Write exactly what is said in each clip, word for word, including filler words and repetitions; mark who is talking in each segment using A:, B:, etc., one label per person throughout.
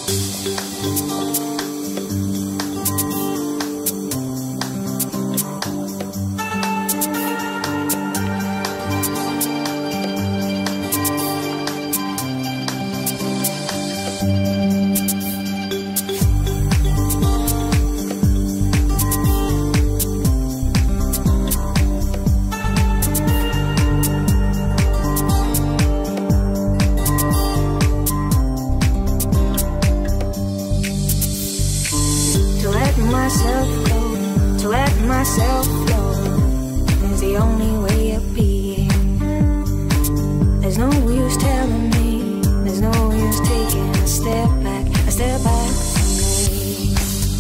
A: myself go, to let myself flow is the only way of being. There's no use telling me, there's no use taking a step back, a step back from me.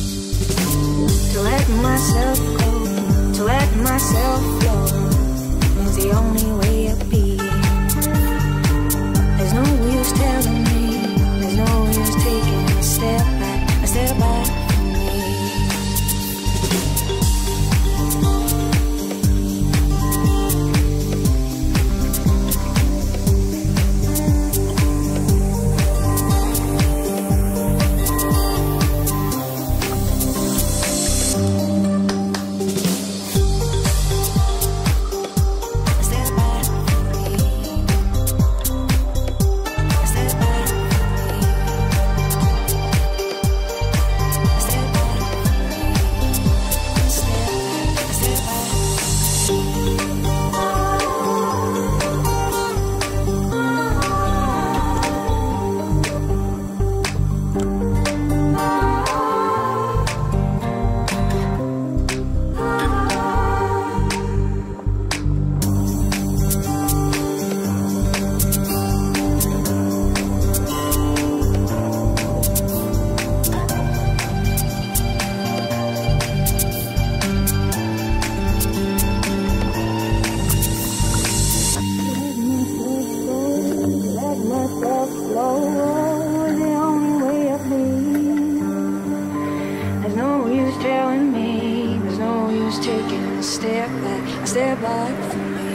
A: To let myself go, to let myself flow is the only way of being. There's no use telling me, there's no use taking a step back, a step back from me. Taking a step back, a step back from me.